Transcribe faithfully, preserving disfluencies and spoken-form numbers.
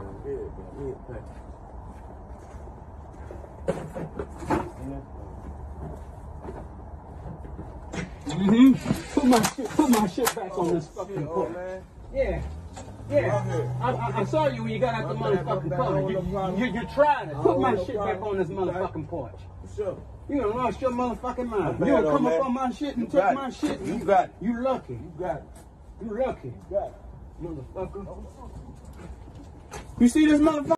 Mm-hmm. Put my shit, put my shit back on this fucking porch. Yeah. Yeah. I, I, I saw you when you got out the motherfucking car. You, you, you, you're trying to put my shit back on this motherfucking porch. Sure. You done lost your motherfucking mind. You don't come up on my shit and took my shit. You got it. You lucky. You got it. You lucky. You got it. Motherfucker. You see this motherfucker?